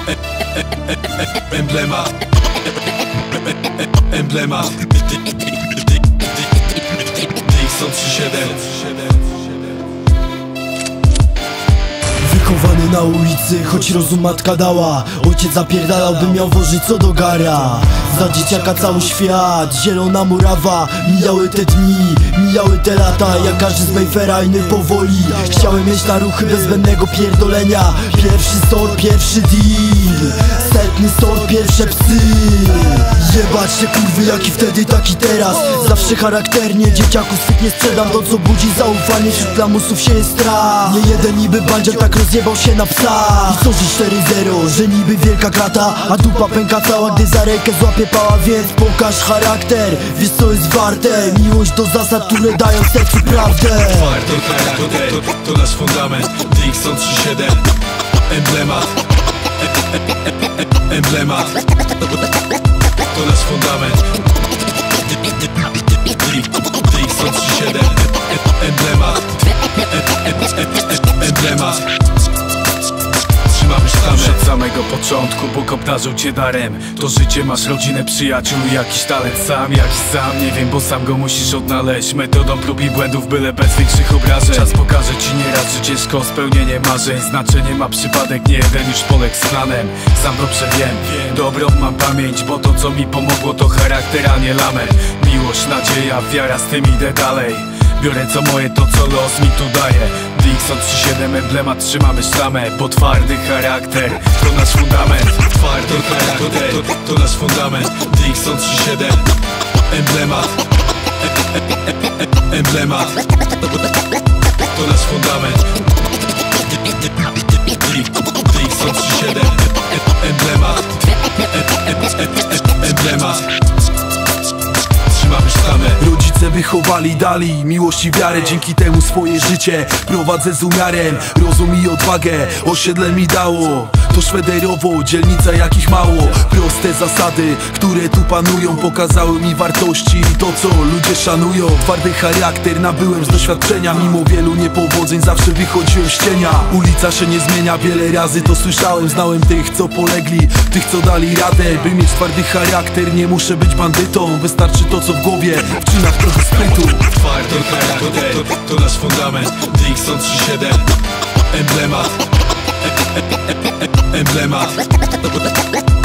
Emblemat. Emblemat. Dixon 37. Wychowany na ulicy, choć rozum matka dała. Ojciec zapierdalał, by miał włożyć co do gara. Za dzieciaka cały świat, zielona murawa. Mijały te dni, mijały te lata. Jak każdy z Mayfaira, inny powoli. Chciałem mieć na ruchy bez zbędnego pierdolenia. Pierwszy sort, pierwszy deal. Setny sort, pierwsze psy. Jebać te kurwy, jak i wtedy, tak i teraz. Zawsze charakternie, dzieciaku swych nie sprzedam. To co budzi zaufanie, wśród lamusów się jest strach. Nie jeden niby bandzior tak rozjebał się na psa. I co dziś 4-0, że niby wielka krata, a dupa pęka cała, gdy za rękę złapie pała. Więc pokaż charakter, wiesz co jest warte. Miłość do zasad, które dają sercu prawdę. Twardy charakter, to nasz fundament. Dixon 37. Emblemat. Emblemat. To nasz fundament. Dixon 37. Emblemat. Emblemat. Trzymamy sztamę. Od samego początku Bóg obdarzył cię darem. To życie, masz rodzinę, przyjaciół i jakiś talent. Jakiś sam, nie wiem, bo sam go musisz odnaleźć. Metodą prób i błędów, byle bez większych obrażeń. Czas pokaże ci nieraz, że ciężko o spełnienie marzeń. Znaczenie ma przypadek, nie jeden już poległ z planem. Sam dobrze wiem, dobrą mam pamięć, bo to co mi pomogło to charakter, a nie lament. Miłość, nadzieja, wiara, z tym idę dalej. Biorę co moje, to co los mi tu daje. Dixon 37, emblemat, trzymamy sztamę. Bo twardy charakter to nasz fundament. Twardy charakter, to nasz fundament. Dixon 37. Emblemat. Emblemat. To nasz fundament. Dixon 37. Emblemat. Emblemat. Trzymamy sztamę. Rodzice wychowali, dali miłość i wiarę. Dzięki temu swoje życie prowadzę z umiarem. Rozum i odwagę osiedle mi dało. To Szwederowo, dzielnica jakich mało. Proste zasady, które tu panują, pokazały mi wartości i to co ludzie szanują. Twardy charakter nabyłem z doświadczenia. Mimo wielu niepowodzeń zawsze wychodziłem z cienia. Ulica się nie zmienia, wiele razy to słyszałem. Znałem tych co polegli, tych co dali radę. By mieć twardy charakter nie muszę być bandytą. Wystarczy to co w głowie, w czynach trochę sprytu. Twardy charakter, to nasz fundament. Dixon 37. Emblemat. Emblemat.